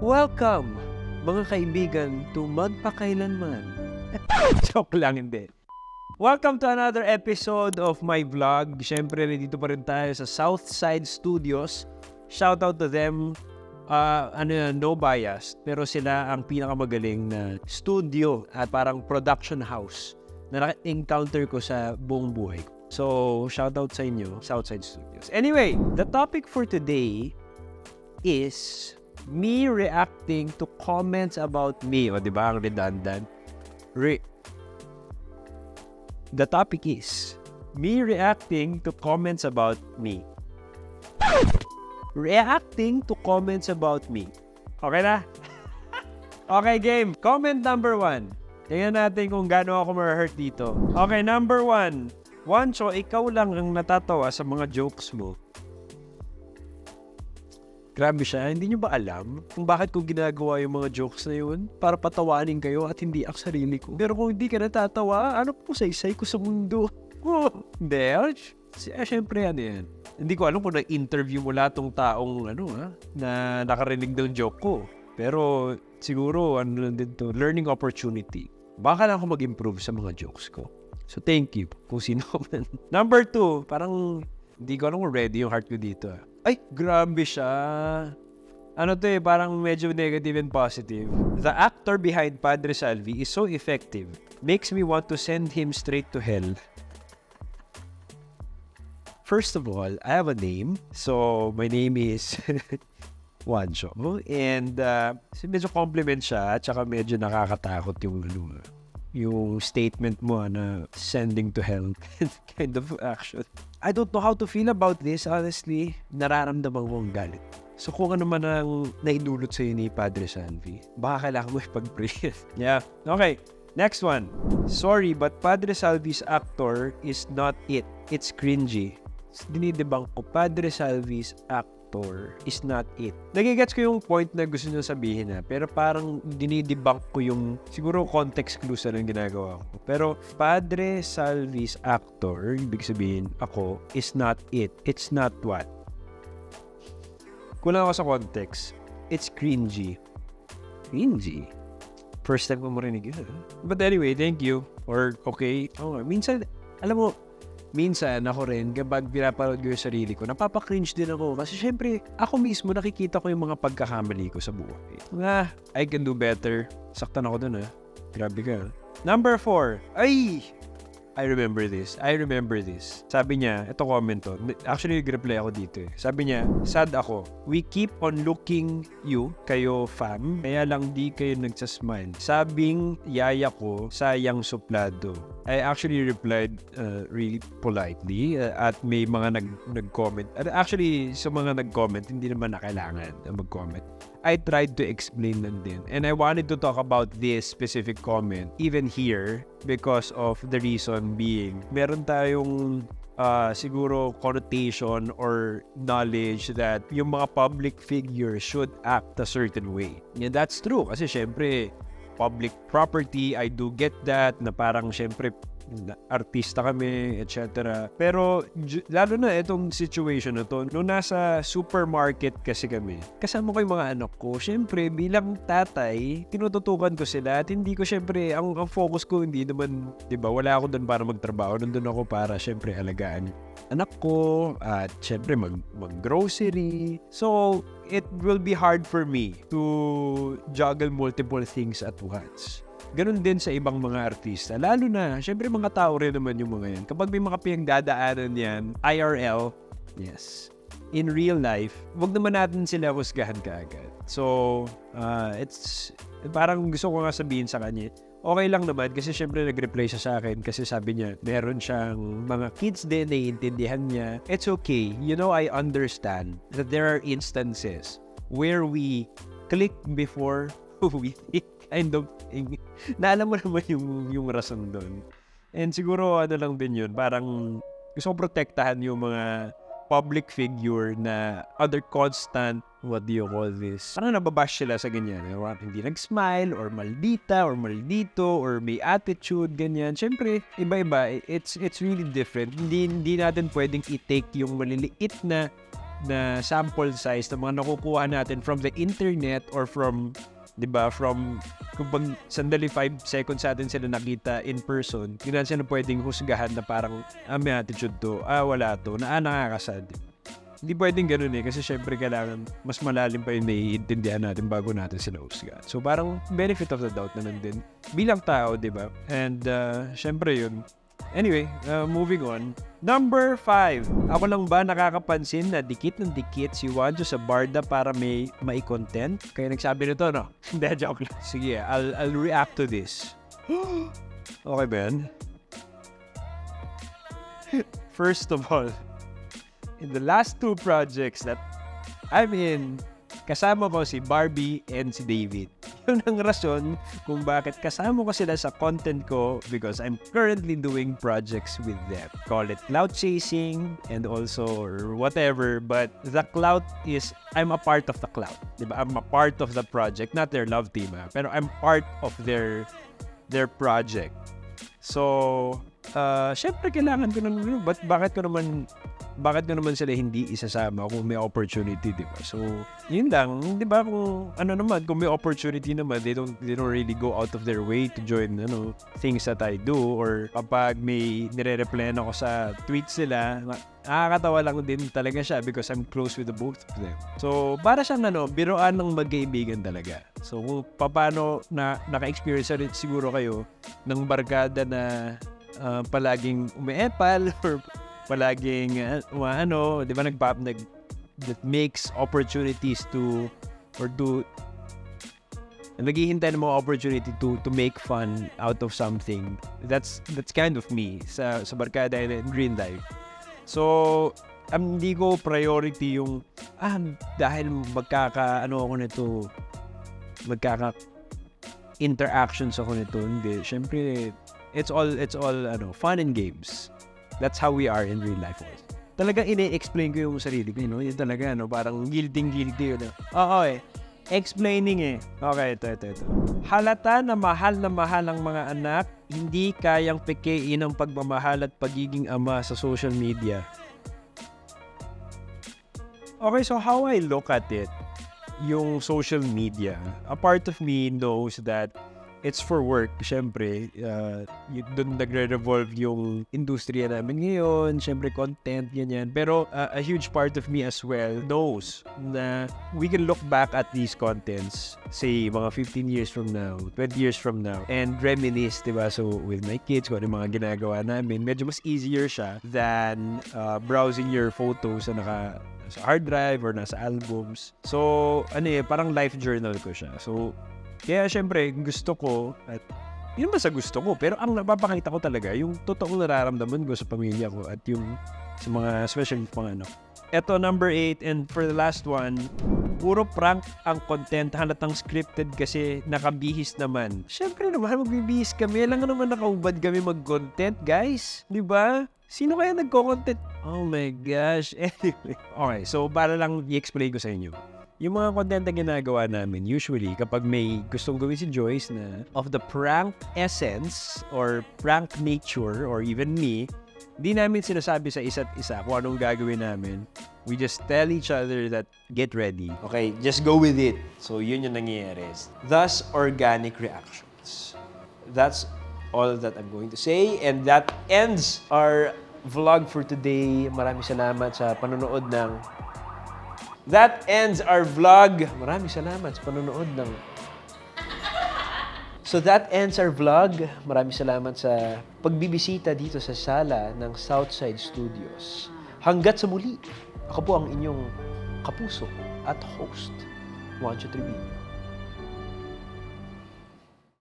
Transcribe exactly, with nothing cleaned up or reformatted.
Welcome, mga kaibigan, to Magpakailanman. Joke lang, hindi. Welcome to another episode of my vlog. Siyempre, dito pa rin tayo sa Southside Studios. Shout out to them. Uh, ano yan, no bias. Pero sila ang pinakamagaling na studio at parang production house na na-encounter ko sa buong buhay. So, shout out sa inyo, Southside Studios. Anyway, the topic for today is me reacting to comments about me. O, di ba? Ang redundant. Re the topic is me reacting to comments about me. Reacting to comments about me. Okay na? Okay, game. Comment number one. Tingnan natin kung gaano ako ma-hurt dito. Okay, number one. Wancho, ikaw lang ang natatawa sa mga jokes mo. Grabe siya. Hindi nyo ba alam kung bakit ko ginagawa yung mga jokes na yun? Para patawanin kayo at hindi ang sarili ko. Pero kung hindi ka natatawa, ano po saysay ko sa mundo? Oh, hindi. Eh, syempre ano yan. Hindi ko alam kung na-interview mo lahat ng taong ano, ha, na nakarinig ng joke ko. Pero siguro, ano lang din to, learning opportunity. Baka lang ako mag-improve sa mga jokes ko. So, thank you kung sino man. Number two, parang hindi ko alam kung ready yung heart ko dito. Ah. Ay, grabe siya. Ano to eh, parang medyo negative and positive. The actor behind Padre Salvi is so effective. Makes me want to send him straight to hell. First of all, I have a name. So, my name is Wancho. And uh, medyo compliment siya at saka medyo nakakatakot yung ano, yung statement mo na sending to hell kind of action. I don't know how to feel about this, honestly. Nararamdaman ko ang galit. So kung ano man ang naidulot sa'yo ni Padre Salvi, baka kailangan mo ipag-pray. Yeah. Okay. Next one. Sorry, but Padre Salvi's actor is not it. It's cringy. Dinidebunk ko, Padre Salvi's actor is not it. Nagigets ko yung point na gusto nyo sabihin na, pero parang dinidebunk ko yung, siguro context clues na lang ginagawa ko. Pero Padre Salvi's actor, ibig sabihin ako, is not it. It's not what? Kulang ako sa context. It's cringy. Cringy? First time ko marinig yun. But anyway, thank you. Or okay. Oh, minsan, alam mo, minsan ako rin, kapag pinapanood ko yung sarili ko, napapakringe din ako. Kasi syempre, ako mismo nakikita ko yung mga pagkakamali ko sa buhay. Ah, I can do better. Saktan ako dun, ah. Grabe ka. Number four. Ay! I remember this. I remember this. Sabi niya, ito comment to. Actually, nag-reply ako dito eh. Sabi niya, sad ako. We keep on looking you, kayo fam, kaya lang di kayo nagsasmile. Sabing yaya ko, sayang suplado. I actually replied uh, really politely uh, at may mga nag nag-comment. Actually, sa mga nag-comment, hindi naman na kailangan na mag-comment. I tried to explain lang din. And I wanted to talk about this specific comment even here because of the reason being meron tayong uh, siguro connotation or knowledge that yung mga public figures should act a certain way. And that's true kasi syempre public property, I do get that na parang syempre artista kami, et cetera. Pero lalo na itong situation na to, nung nasa supermarket kasi kami, kasama ko yung mga anak ko, syempre bilang tatay, tinututukan ko sila at hindi ko syempre, ang, ang focus ko hindi naman, di ba, wala ako doon para magtrabaho, nandun ako para syempre alagaan anak ko at syempre mag, mag-grocery. So, it will be hard for me to juggle multiple things at once. Ganun din sa ibang mga artista. Lalo na, syempre mga tao rin naman yung mga yan. Kapag may mga pinagdadaanan yan, I R L, yes, in real life, wag naman natin sila husgahan kaagad. So, uh, it's, parang gusto ko nga sabihin sa kanya, okay lang naman kasi syempre nag-reply siya sa akin kasi sabi niya, meron siyang mga kids din, naiintindihan niya. It's okay. You know, I understand that there are instances where we click before we think. I don't think. Na alam mo naman yung, yung rason doon. And siguro ano lang din yun, parang gusto ko protektahan yung mga public figure na under constant, what do you call this? Parang nababash sila sa ganyan. Hindi nag-smile, or maldita, or maldito, or may attitude, ganyan. Siyempre, iba-iba. It's, it's really different. Hindi, hindi natin pwedeng i-take yung maliliit na na sample size ng mga nakukuha natin from the internet or from, di ba, from kung pag sandali five seconds sa atin sila nakita in person, hindi na sila pwedeng husgahan na parang, ah, may attitude to, ah, wala to, na ah, nakakasad. Hindi pwedeng ganun eh, kasi syempre kailangan mas malalim pa yung naiintindihan natin bago natin sila husgahan. So parang benefit of the doubt na nandun bilang tao, di ba? And uh, syempre yun. Anyway, uh, moving on. Number five. Ako lang ba nakakapansin na dikit ng dikit si Wanjo sa Barda para may mai-content? Kaya nagsabi nito, no? Hindi, joke lang. Sige, I'll, I'll react to this. Okay ba yan? First of all, in the last two projects that I'm in, kasama ko si Barbie and si David. Yun ang rason kung bakit kasama ko sila sa content ko because I'm currently doing projects with them. Call it clout chasing and also or whatever, but the clout is, I'm a part of the clout. Diba? I'm a part of the project, not their love team, ha? Pero I'm part of their their project. So, uh, syempre kailangan ko naman, but bakit ko naman bakit ko naman sila hindi isasama kung may opportunity, di ba? So, yun lang, di ba? Kung ano naman, kung may opportunity naman, they don't, they don't really go out of their way to join, ano, things that I do. Or kapag may nire-replyan ako sa tweets nila, nakakatawa lang din talaga siya because I'm close with the both of them. So, para siyang, ano, biroan ng magkaibigan talaga. So, kung paano na naka-experience rin siguro kayo ng barkada na uh, palaging umiepal or palaging uh, ano, di ba nagpap nag that makes opportunities to or to naghihintay ng mga opportunity to to make fun out of something. That's that's kind of me sa sa barkada and Green Life. So, um, hindi ko priority yung ah dahil magkaka ano ako nito magkaka interactions ako nito. Hindi, syempre it's all it's all ano fun and games. That's how we are in real life also. Talagang ine-explain ko yung sarili ko, you know? Yun talaga, no? Parang guilty-guilty yun. Oo eh. Explaining eh. Okay, ito, ito, ito. Halata na mahal na mahal ang mga anak, hindi kayang pekein ang pagmamahal at pagiging ama sa social media. Okay, so how I look at it, yung social media, a part of me knows that it's for work, syempre. Uh, doon nagre-revolve yung industriya namin ngayon, syempre content, ganyan. Pero uh, a huge part of me as well knows na we can look back at these contents, say, mga fifteen years from now, twenty years from now, and reminisce, diba? So, with my kids, kung ano mga ginagawa namin, medyo mas easier siya than uh, browsing your photos na naka sa hard drive or nasa albums. So, ano eh, parang life journal ko siya. So, kaya syempre, gusto ko, at yun ba sa gusto ko, pero ang napapakita ko talaga, yung totoong nararamdaman ko sa pamilya ko at yung sa mga, especially mga ano. Eto, number eight, and for the last one, puro prank ang content, halatang scripted kasi nakabihis naman. Syempre naman, magbibihis kami, lang naman nakaubad kami mag-content, guys. Di ba? Sino kaya nagko-content? Oh my gosh. Anyway. Okay, so para lang i-explain ko sa inyo. Yung mga content na ginagawa namin, usually, kapag may gustong gawin si Joyce na of the prank essence or prank nature or even me, di namin sinasabi sa isa't isa kung anong gagawin namin. We just tell each other that, get ready. Okay, just go with it. So, yun yung nangyayari. Thus, organic reactions. That's all that I'm going to say. And that ends our vlog for today. Maraming salamat sa panonood ng That ends our vlog. Maraming salamat sa panonood ng... So that ends our vlog. Maraming salamat sa pagbibisita dito sa sala ng Southside Studios. Hanggat sa muli, ako po ang inyong kapuso at host, Wanjo Trevino.